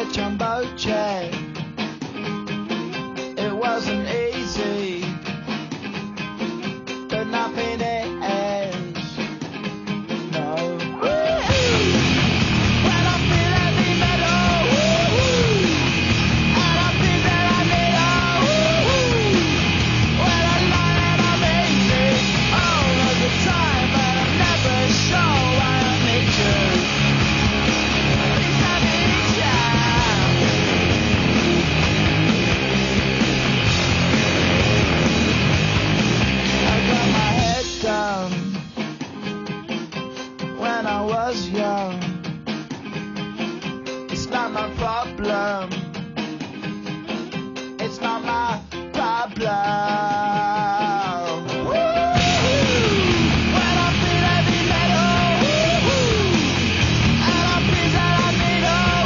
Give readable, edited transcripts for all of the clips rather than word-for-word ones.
jumbo jet. It wasn't easy, but nothing is. No. When I feel heavy metal, and I think that I need when I lie and I'm easy all of the time, but I'm never sure why I need you. Please I need you. I got my head down when I was young. It's not my problem. It's not my problem. When I feel heavy metal, and I feel that I need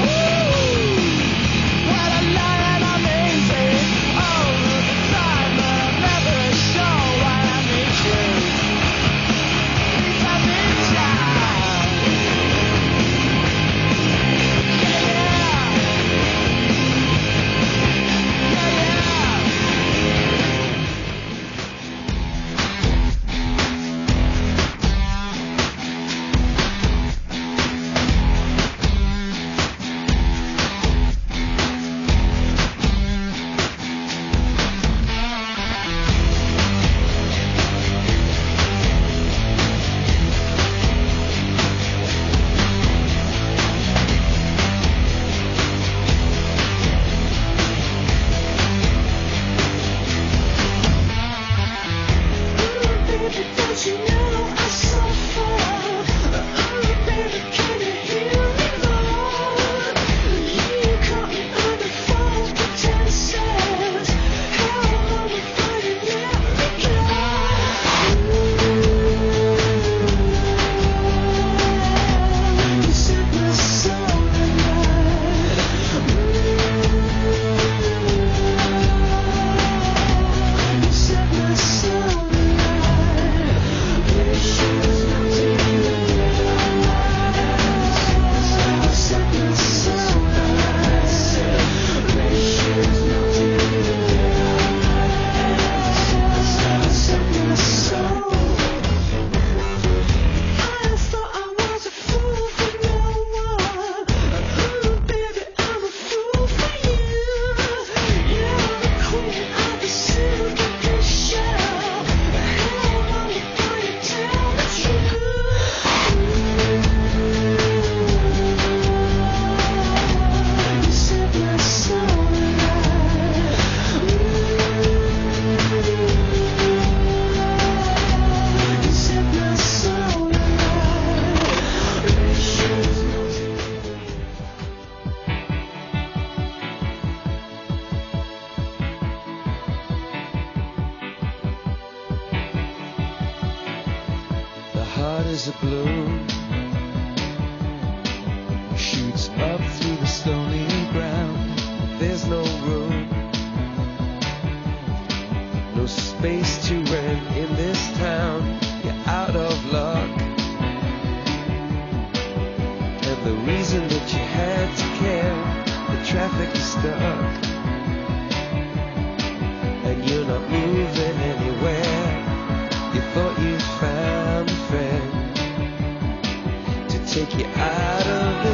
when I lie and I'm easy all of the time, but I'm never sure why I need you. Please I need you. The heart is a balloon, shoots up through the stony ground. There's no room, no space to rent in this town. You're out of luck, and the reason that you had to care, the traffic is stuck, and you're not moving anywhere. You thought you found a friend to take you out of this